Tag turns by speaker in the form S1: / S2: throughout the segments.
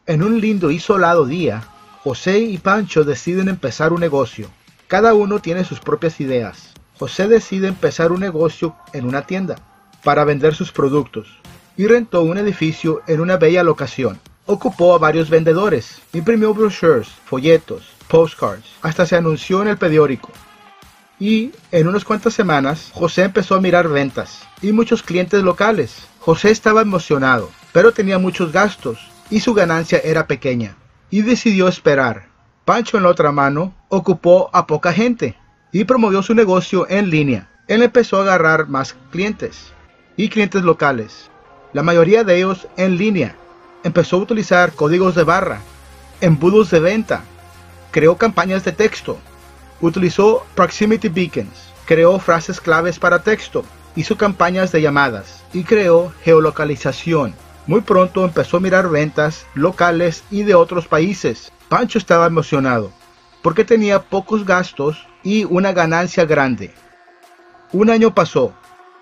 S1: En un lindo y solado día, José y Pancho deciden empezar un negocio. Cada uno tiene sus propias ideas. José decide empezar un negocio en una tienda para vender sus productos y rentó un edificio en una bella locación. Ocupó a varios vendedores, imprimió brochures, folletos, postcards, hasta se anunció en el periódico. Y en unas cuantas semanas, José empezó a mirar ventas y muchos clientes locales. José estaba emocionado, pero tenía muchos gastos y su ganancia era pequeña, y decidió esperar. Pancho, en la otra mano, ocupó a poca gente y promovió su negocio en línea. Él empezó a agarrar más clientes y clientes locales, la mayoría de ellos en línea. Empezó a utilizar códigos de barra, embudos de venta, creó campañas de texto, utilizó proximity beacons, creó frases claves para texto, hizo campañas de llamadas y creó geolocalización. Muy pronto empezó a mirar ventas locales y de otros países. Pancho estaba emocionado porque tenía pocos gastos y una ganancia grande. Un año pasó.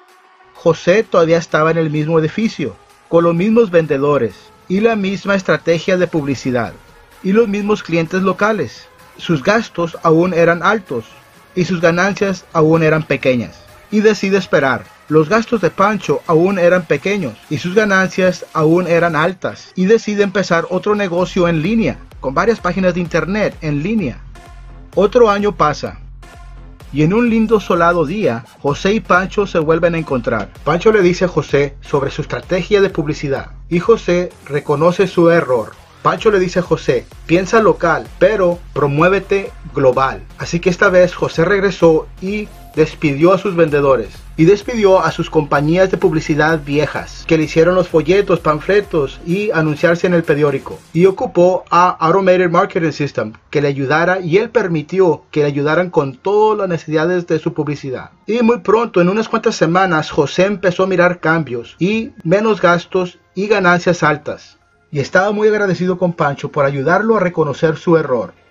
S1: José todavía estaba en el mismo edificio, con los mismos vendedores y la misma estrategia de publicidad y los mismos clientes locales. Sus gastos aún eran altos y sus ganancias aún eran pequeñas, y decide esperar. Los gastos de Pancho aún eran pequeños y sus ganancias aún eran altas, y decide empezar otro negocio en línea, con varias páginas de internet en línea. Otro año pasa, y en un lindo solado día, José y Pancho se vuelven a encontrar. Pancho le dice a José sobre su estrategia de publicidad, y José reconoce su error. Pancho le dice a José, piensa local, pero promuévete global. Así que esta vez José regresó y despidió a sus vendedores y despidió a sus compañías de publicidad viejas que le hicieron los folletos, panfletos y anunciarse en el periódico, y ocupó a Automated Marketing System que le ayudara, y él permitió que le ayudaran con todas las necesidades de su publicidad. Y muy pronto, en unas cuantas semanas, José empezó a mirar cambios y menos gastos y ganancias altas, y estaba muy agradecido con Pancho por ayudarlo a reconocer su error.